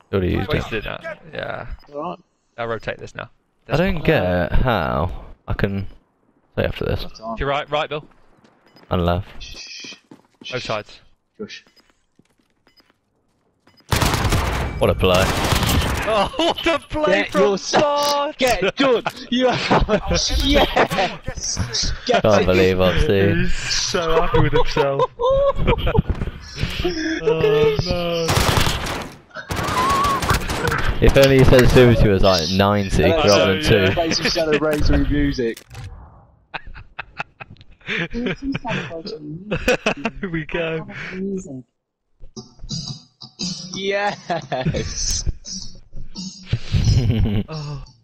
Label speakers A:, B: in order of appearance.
A: Already used it.
B: Wasted it. Yeah.
C: Alright.
B: I'll rotate this now.
A: I don't get how I can say after this.
B: To your right, right, Bill.
A: And left.
B: Both sides.
C: Shush.
A: What a play.
B: Oh, what a play
C: Get
B: from
C: your
B: Sarge!
C: Get done! You have yes! Get
A: Can't
C: it.
A: believe I've seen.
B: He's so happy with himself. Oh no.
A: If only his sensitivity was like 90 rather than 2.
C: Play some celebratory music.
B: Here we go.
C: Yes!
B: Oh.